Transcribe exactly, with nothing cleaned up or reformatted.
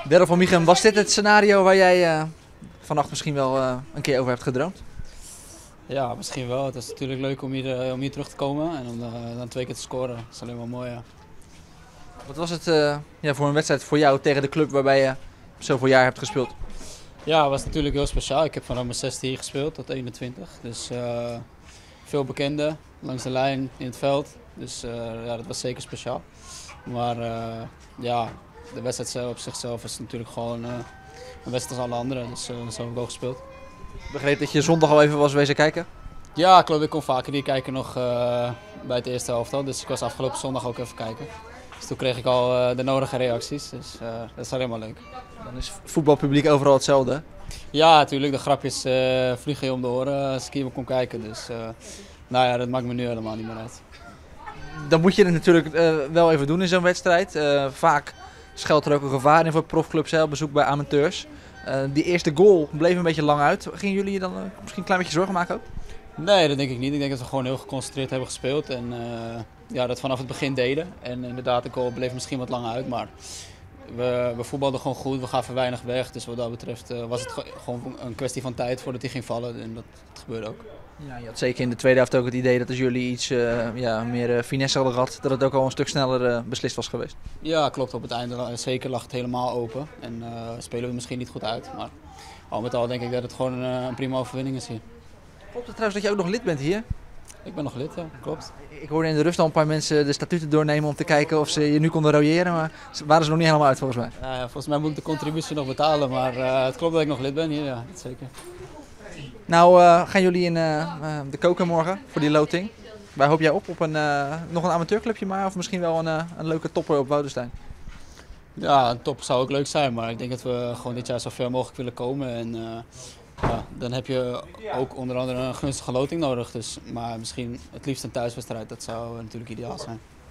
Daryl van Miechem, was dit het scenario waar jij uh, vannacht misschien wel uh, een keer over hebt gedroomd? Ja, misschien wel. Het is natuurlijk leuk om hier, uh, om hier terug te komen en om uh, dan twee keer te scoren. Dat is alleen maar mooi, ja. Wat was het uh, ja, voor een wedstrijd voor jou tegen de club waarbij je zoveel jaar hebt gespeeld? Ja, het was natuurlijk heel speciaal. Ik heb vanaf mijn zestien hier gespeeld tot eenentwintig. Dus uh, veel bekenden langs de lijn in het veld. Dus uh, ja, dat was zeker speciaal. Maar uh, ja, de wedstrijd zelf op zichzelf is natuurlijk gewoon uh, een wedstrijd als alle anderen. Dus uh, zo heb ik ook gespeeld. Ik begreep dat je zondag al even was wezen kijken? Ja, klopt. Ik kon vaker hier kijken nog uh, bij het eerste helftal. Dus ik was afgelopen zondag ook even kijken. Dus toen kreeg ik al uh, de nodige reacties. Dus uh, dat is helemaal leuk. Dan is voetbalpubliek overal hetzelfde? Ja, natuurlijk. De grapjes uh, vliegen je om de oren als ik hier kon kijken. Dus uh, nou ja, dat maakt me nu helemaal niet meer uit. Dan moet je het natuurlijk uh, wel even doen in zo'n wedstrijd. Uh, vaak schuilt er ook een gevaar in voor profclubs, hè, op bezoek bij amateurs. Uh, die eerste goal bleef een beetje lang uit. Gingen jullie je dan uh, misschien een klein beetje zorgen maken ook? Nee, dat denk ik niet. Ik denk dat we gewoon heel geconcentreerd hebben gespeeld. En uh, ja, dat vanaf het begin deden. En inderdaad, de goal bleef misschien wat langer uit. Maar we, we voetbalden gewoon goed. We gaven weinig weg. Dus wat dat betreft uh, was het gewoon een kwestie van tijd voordat hij ging vallen. En dat, dat gebeurde ook. Ja, je had zeker in de tweede helft ook het idee dat als jullie iets uh, ja, meer uh, finesse hadden gehad, dat het ook al een stuk sneller uh, beslist was geweest. Ja, klopt. Op het einde zeker lag het helemaal open. En uh, spelen we misschien niet goed uit. Maar al met al denk ik dat het gewoon een, een prima overwinning is hier. Klopt het trouwens dat je ook nog lid bent hier? Ik ben nog lid, ja. Klopt. Ik hoorde in de rust al een paar mensen de statuten doornemen om te kijken of ze je nu konden royeren, maar waren ze nog niet helemaal uit volgens mij. Ja, volgens mij moet ik de contributie nog betalen, maar uh, het klopt dat ik nog lid ben hier, ja, dat zeker. Nou, uh, gaan jullie in uh, uh, de koken morgen voor die loting? Waar hoop jij op? Op een, uh, nog een amateurclubje maar of misschien wel een, uh, een leuke topper op Woudenstein? Ja, een top zou ook leuk zijn, maar ik denk dat we gewoon dit jaar zo ver mogelijk willen komen. En, uh, ja, dan heb je ook onder andere een gunstige loting nodig. Dus, maar misschien het liefst een thuiswedstrijd, dat zou natuurlijk ideaal zijn.